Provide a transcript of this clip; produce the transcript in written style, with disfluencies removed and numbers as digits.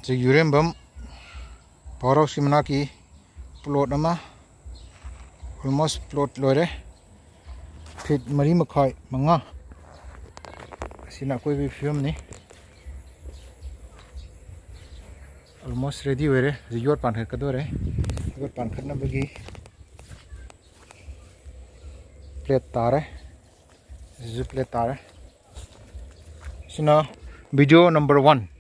यूरेंबम power house की मना की प्लॉट ऑलमोस्ट प्लॉट लोरे फिट मरी मखाई मंगा कोई भी फिल्म नहीं ऑलमोस्ट रेडी हो रहे योर पानखट कदोरे योर पानखट नबगी प्लेट तारे प्लेट तारे वीडियो नंबर 1